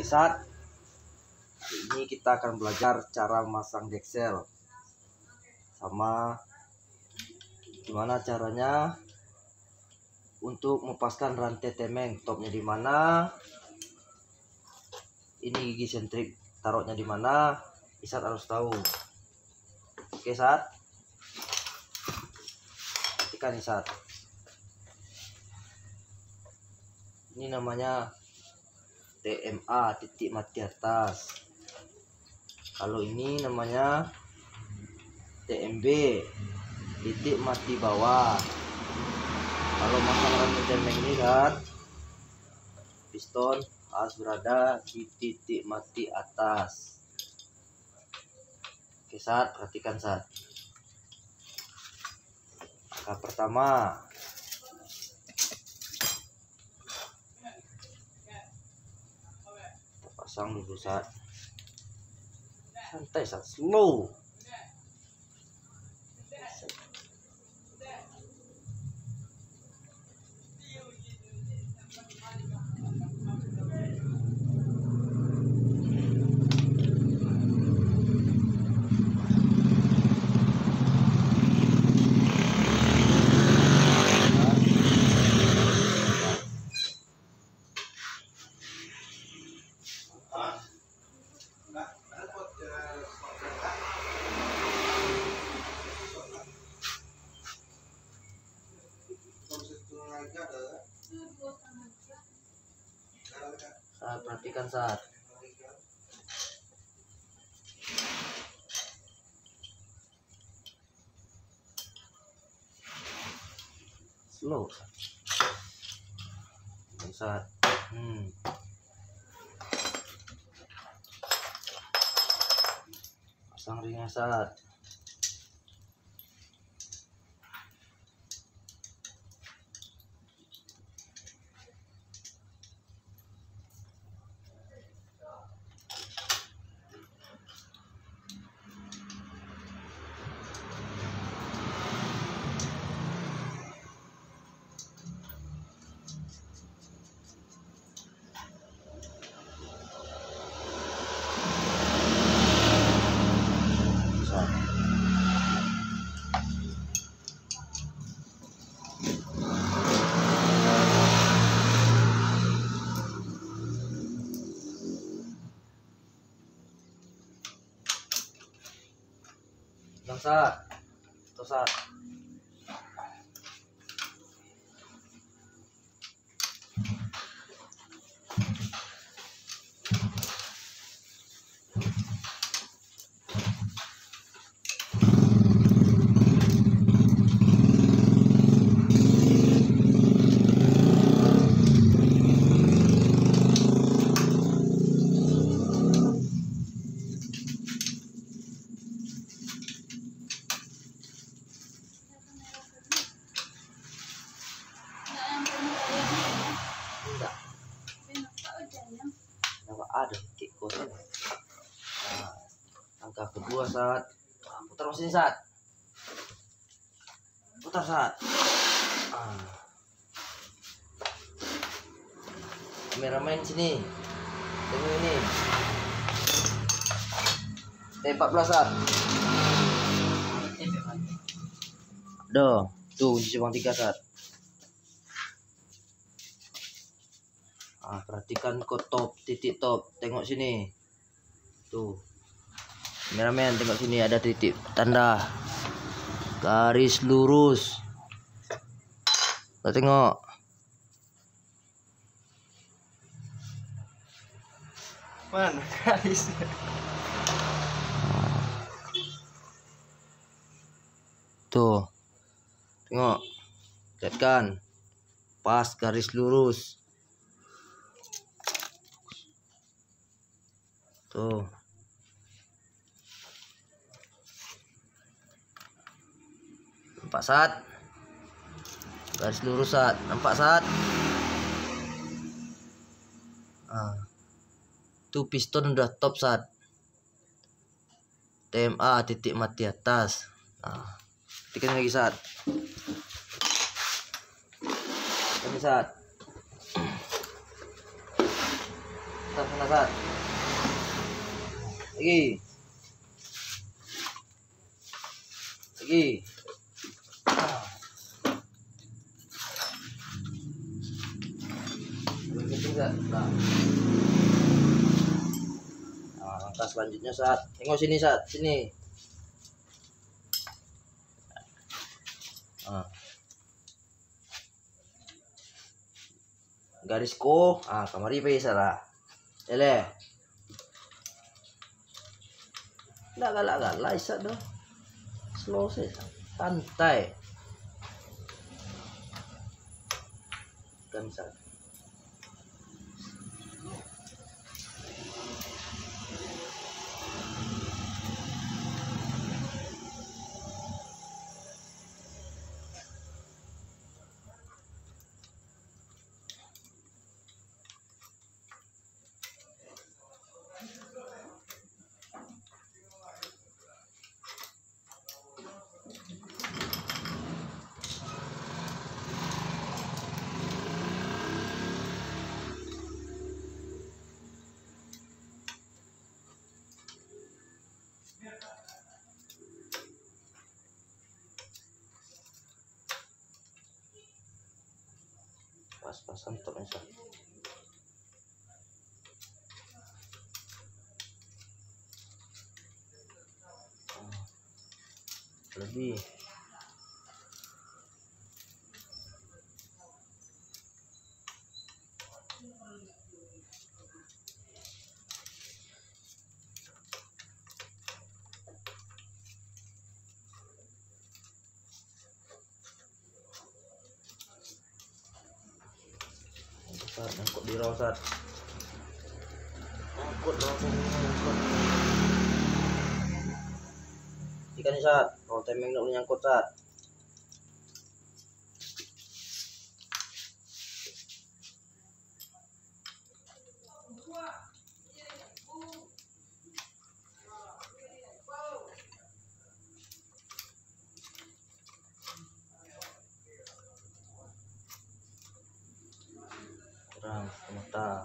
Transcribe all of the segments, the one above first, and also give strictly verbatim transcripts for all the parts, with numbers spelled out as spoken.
Saat hari ini kita akan belajar cara masang deksel sama gimana caranya untuk melepaskan rantai temeng. Topnya di mana, ini gigi sentrik taruhnya di mana, Isat harus tahu. Oke Sat, perhatikan Isat. Ini namanya T M A, titik mati atas. Kalau ini namanya T M B, titik mati bawah. Kalau masang rantai temeng ini kan, piston harus berada di titik mati atas. Oke Sat, perhatikan Sat. Langkah pertama, kita pasang dulu Sat. Santai Sat, slow. Saat perhatikan Saat. Slow Saat. Hmm. Pasang ringnya Saat. Bang Sat, tuh Sat. Ada titik kosong. Nah, langkah kedua Saat. Nah, putar mesin Saat. Putar Saat. Ah. Kameramen sini. Tengok ini. T empat belas Saat. Duh, tuh di Jepang tiga Saat. Ah, perhatikan ke top, titik top, tengok sini. Tuh. Kameramen tengok sini ada titik tanda garis lurus. Kita tengok. Mana garis? Tuh. Tengok. Lihat kan? Pas garis lurus. Tuh. Nampak Saat? Garis lurus Saat. Nampak Saat? Ah. Tuh piston udah top Saat. T M A, titik mati atas. Nah, tekan lagi Saat. Tekan Saat. Tetap sana saat. Lagi. Lagi. Ah. Begitu enggak? Nah. Nah, langkah selanjutnya saat. Tengok sini saat, sini. Nah. Garisku, ah kamari pe salah. Ele. Enggak galak-galak isa dah. Slow sih, santai. Kan sa. Pas-pasan untuk misal. Lebih. Saat nyangkut di raw saat. Nyangkut raw nyangkut. Ikan saat, raw temeng nak nyangkut saat. Kurang mata.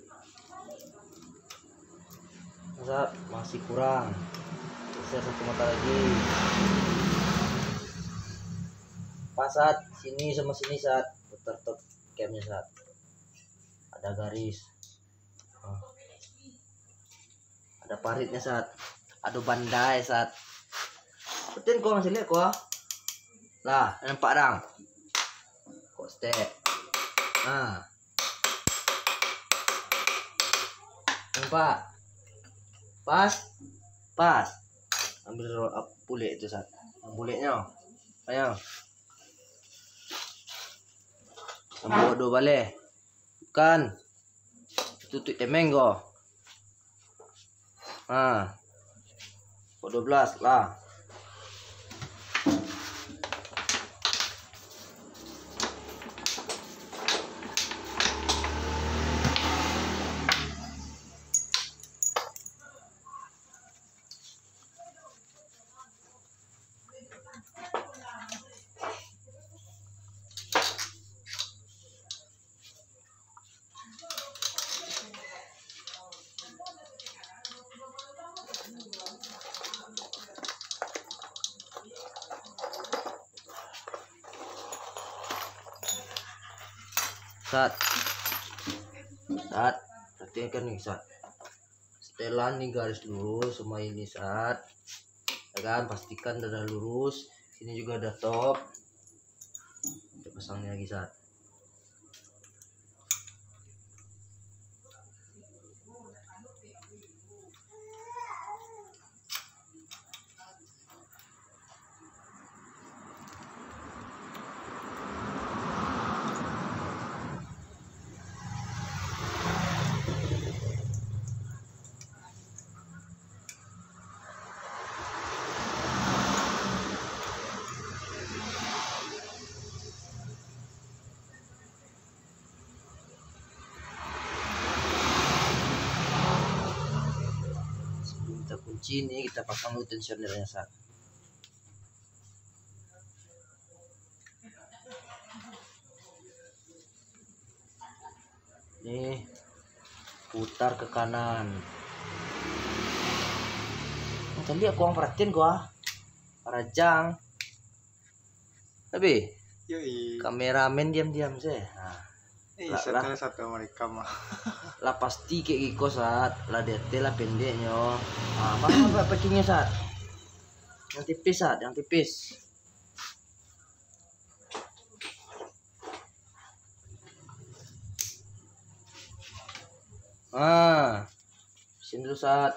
Saat masih kurang. Geser satu mata lagi. Pas saat sini sama sini saat putar top camnya saat. Ada garis. Oh. Ada paritnya saat. Ada bandai saat. Betul kau masih lihat kau? Lah, nampak dang. Kok step. Nah. Nampak. Pas. Pas. Ambil roll up bulet itu saat. Buletnya. Ayo. Sampai dua balik. Bukan. Tutup temeng kau. Ah. dua belas lah. Saat saat perhatikan nih saat setelan nih garis lurus semua ini saat ya kan, pastikan udah lurus, sini juga ada top, kita pasangnya lagi saat. Kita kunci ini, kita pasang dulu tensionernya saat. Nih putar ke kanan. Tadi aku yang perhatiin gua rajang tapi Yoi. kameramen diam-diam sih. Nah, Eh, lah, satu lah. satu mereka mah. lah pasti kayak gitu saat lah dete lah pendeknya. Nah, apa apa packingnya saat yang tipis saat yang tipis. Ah, sini dulu saat.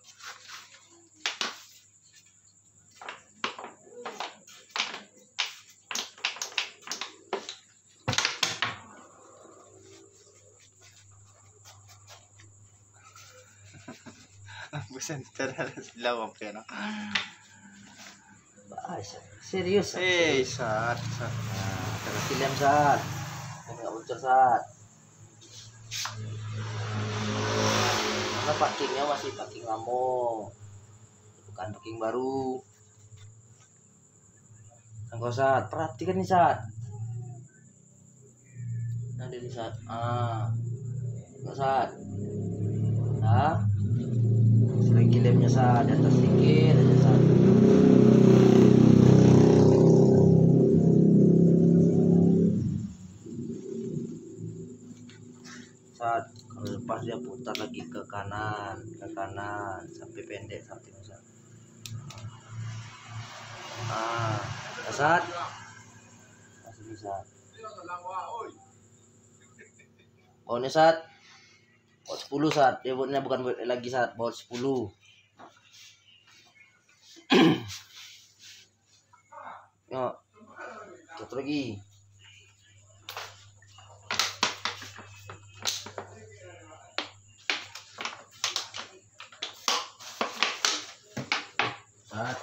Bukan cara lawak ya no. Bahasa serius. Saat. Eh, saat saat. Nah, terus film saat. Enggak ucap saat. Karena packingnya masih packing lama, bukan packing baru. Engkau saat, perhatikan nih saat. Nah di saat, ah, enggak saat. Nah, selagi lemnya saat, di atas sedikit aja saat. Saat kalau lepas dia putar lagi ke kanan, ke kanan sampai pendek sampai besar. Ah, saat masih bisa. Oh ini saat baut sepuluh saat dia buatnya bukan buat lagi saat baut sepuluh. Yuk, satu lagi. Saat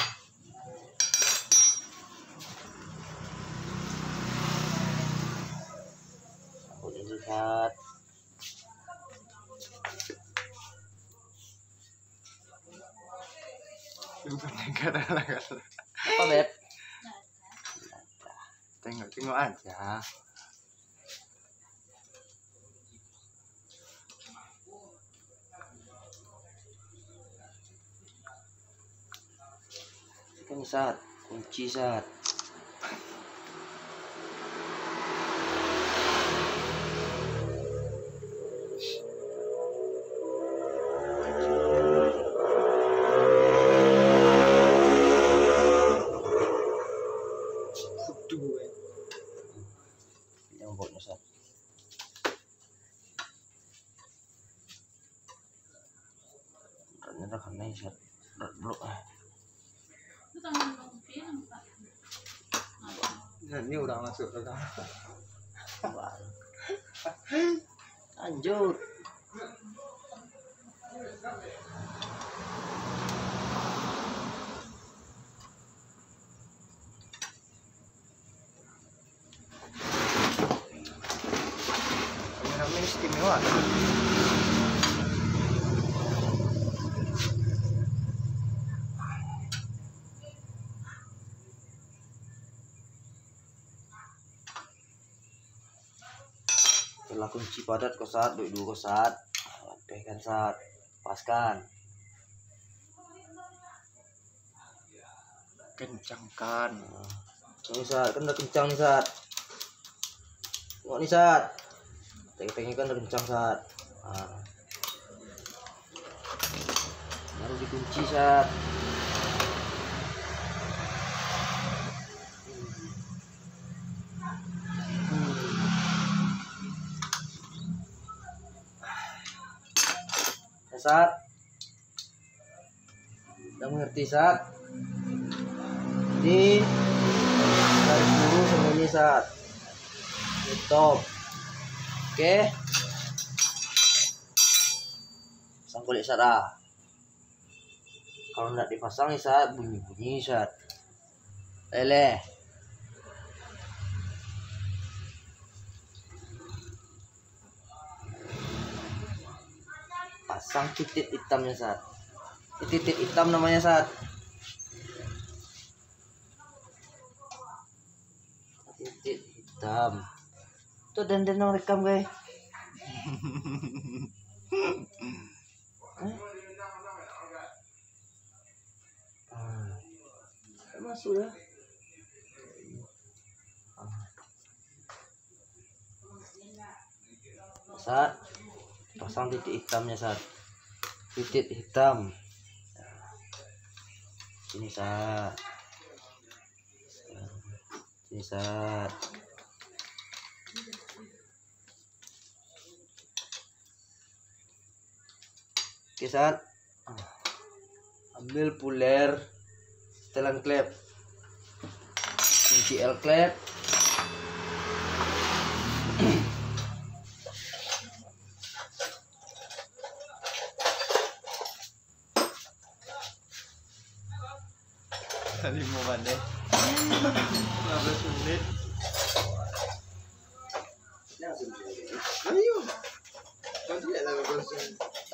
aku ini saat Negara negara. apa beb? Tengok tengok aja. Kan saat kunci saat. Kudu. Yang bautnya saat. Ternyata karena saat blok ah. Nah, ini udah masuk ke kamar. Lanjut. Kameramen istimewa. Setelah kunci padat ke saat, baik dulu ke saat, rapihkan saat, paskan. Kencangkan. Nah, ini saat, kan udah kencang nih saat. Tengok nih saat. Teng-tengnya kan udah kencang saat. Nah. Harus dikunci saat. Saat udah mengerti saat di garis dulu semuanya saat stop. Oke, pasang kulit saat. Ah, kalau nggak dipasang nih saat bunyi-bunyi saat leleh. Pasang titik hitamnya saat. Titik hitam namanya saat. Titik hitam. Tuh dan dan rekam guys. masuk ya. Saat pasang titik hitamnya, saat titik hitam ini, saat ini, saat oke, saat ambil puler setelan klep, kunci L klep, tadi mau bandai lima belas menit. Ayo nanti ya lima belas menit.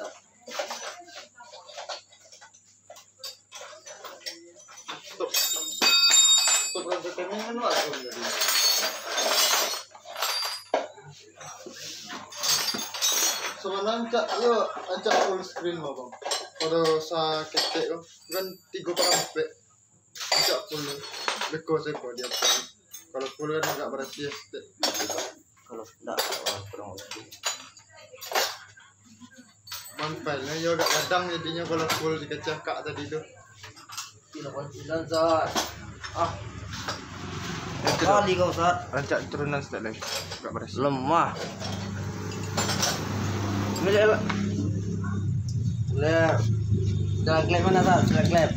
Stop stop rancangannya kan langsung tadi. Sebenarnya ancak yo ancak full screen mah bang. Kalau sa ketek kan tiga parameter. Ancak full beko seko dia. Kalau full kan agak berarti ya. kalau enggak kurang lebih manfaatnya yo agak kadang jadinya kalau full dikecakak tadi tuh. delapan puluh sembilan, saat ah kali kau, saat Rancak turunan sedang lagi. Agak berhasil. lemah. Milik Lep. Setelah klep mana, saat setelah klep.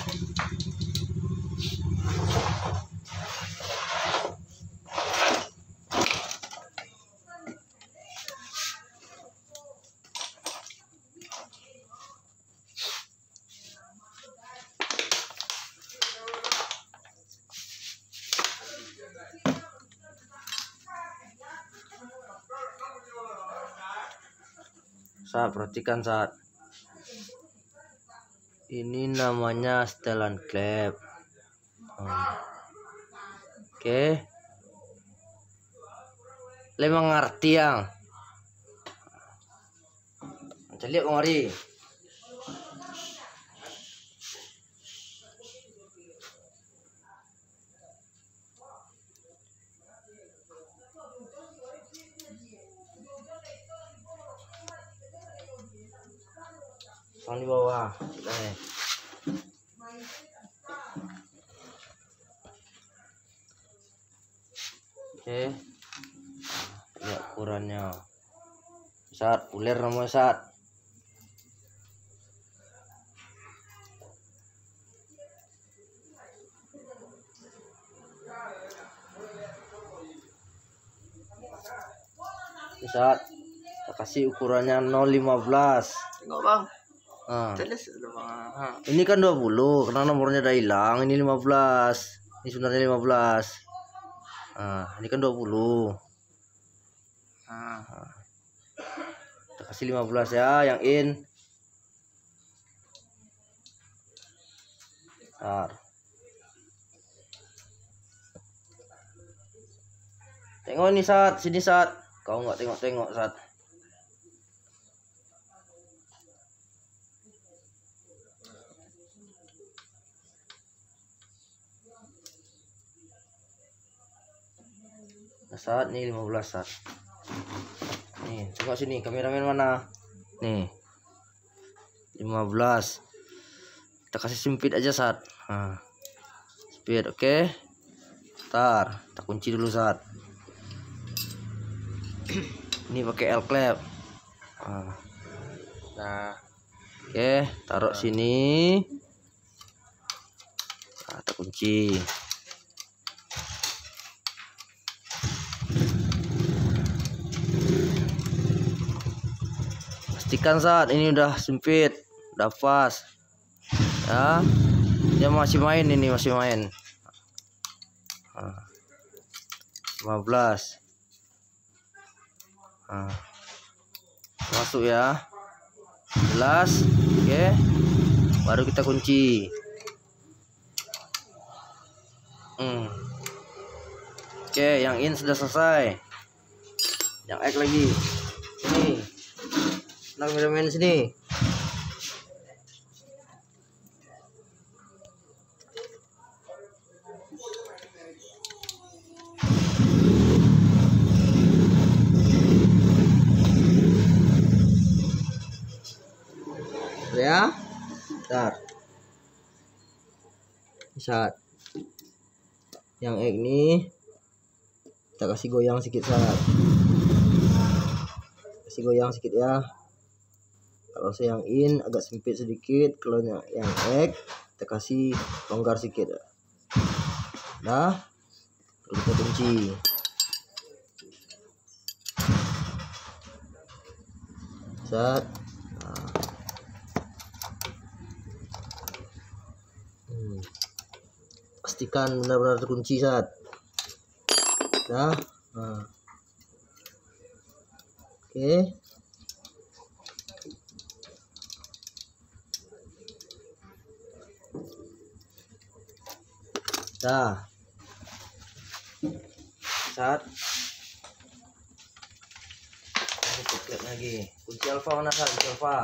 Saat perhatikan, saat ini namanya setelan klep. Hmm. Oke, le mengerti yang lihat kemari. Pasang di bawah. Eh. Oke. Lihat ukurannya. Saat ulir namanya, saat. Saat kita kasih ukurannya nol lima belas. Tengok bang. Nah, Tulis dulu bang. ini kan dua puluh karena nomornya udah hilang. Ini lima belas. Ini sebenarnya lima belas. Nah, ini kan dua puluh. Nah. Kita kasih lima belas ya, yang in. Bentar. Tengok ini, saat sini, saat. Kau nggak tengok-tengok, saat. Nah, saat nih lima belas, saat. Nih, tengok sini, kameramen mana? Nih. lima belas. Kita kasih sempit aja, saat. Nah. Sempit, oke. Okay. Ntar, kita kunci dulu, saat. Ini pakai L klep. Nah. Nah. Oke, okay, taruh sini. Nah, kita kunci. Pastikan, saat ini udah sempit, udah pas. Ya. Dia masih main, ini masih main. Nah. lima belas. Nah, masuk ya, jelas. Oke, baru kita kunci. hmm. Oke, yang in sudah selesai. Yang X lagi ini, nah kameramen sini. ya. Bentar. Saat yang egg nih kita kasih goyang sedikit saat. Kasih goyang sedikit ya. Kalau saya yang in agak sempit sedikit, kalau yang egg kita kasih longgar sedikit. Nah, kita kunci. Saat. Nah. Hmm. Pastikan benar-benar terkunci saat. Nah, nah. Oke. Dah. Saat. Tutup lagi. Kunci alfa mana saat? Kunci alfa.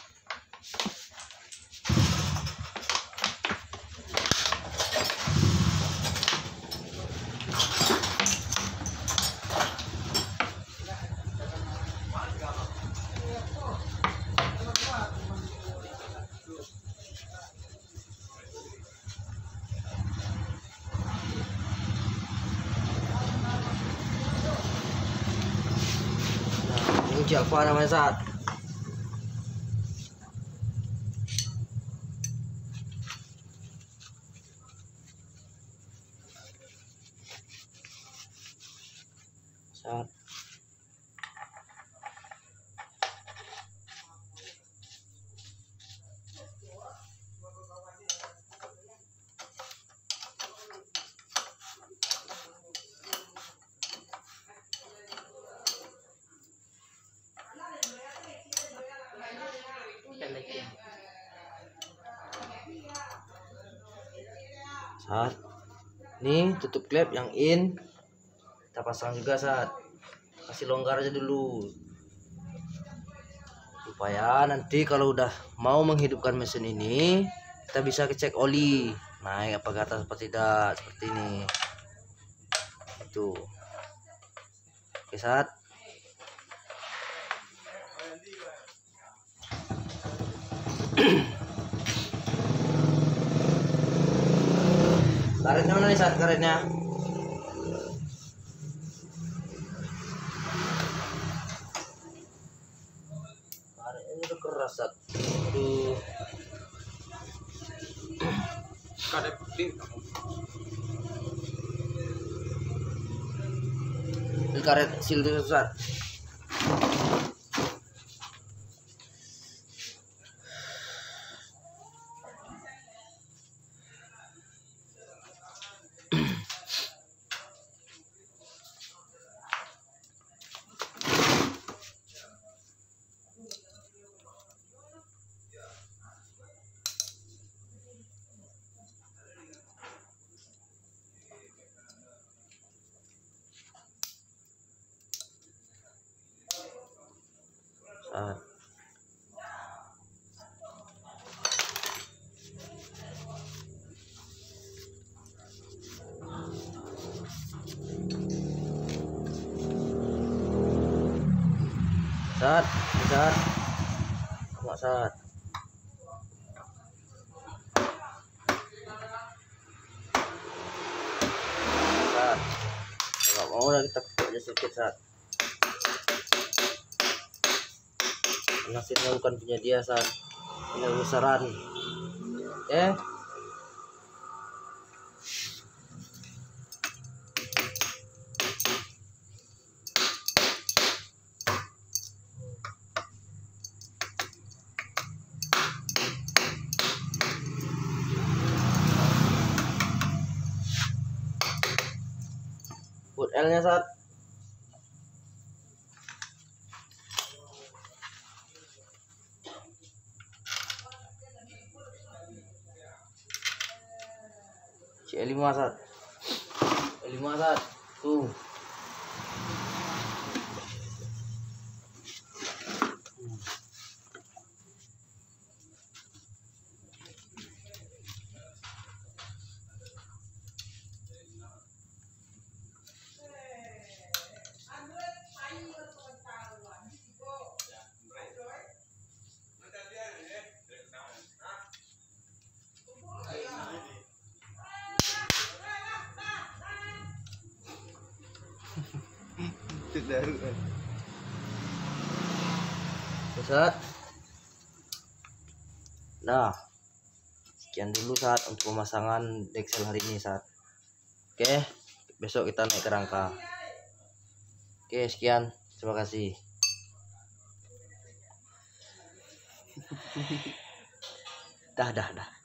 Kunci alfa namanya saat. Saat. Saat. Nih tutup klep yang in kita pasang juga saat. Kasih longgar aja dulu supaya nanti kalau udah mau menghidupkan mesin ini kita bisa cek oli naik apa ke atas apa tidak, seperti ini. Itu oke saat. Karetnya mana nih saat? Karetnya karetnya udah keras saat. Aduh, Karet putih. ini karet seal itu saat. Saat. Saat, saat, nggak saat. Saat, nggak mau lagi kita aja sedikit saat. Nasibnya bukan punya dia saat. Ini besaran, eh. Put L nya saat. C lima saat. C lima saat. Tuh. Tidak. Saat. Nah, sekian dulu saat untuk pemasangan Dexel hari ini saat. Oke, besok kita naik ke rangka. Oke, sekian. Terima kasih. Dah, dah, dah.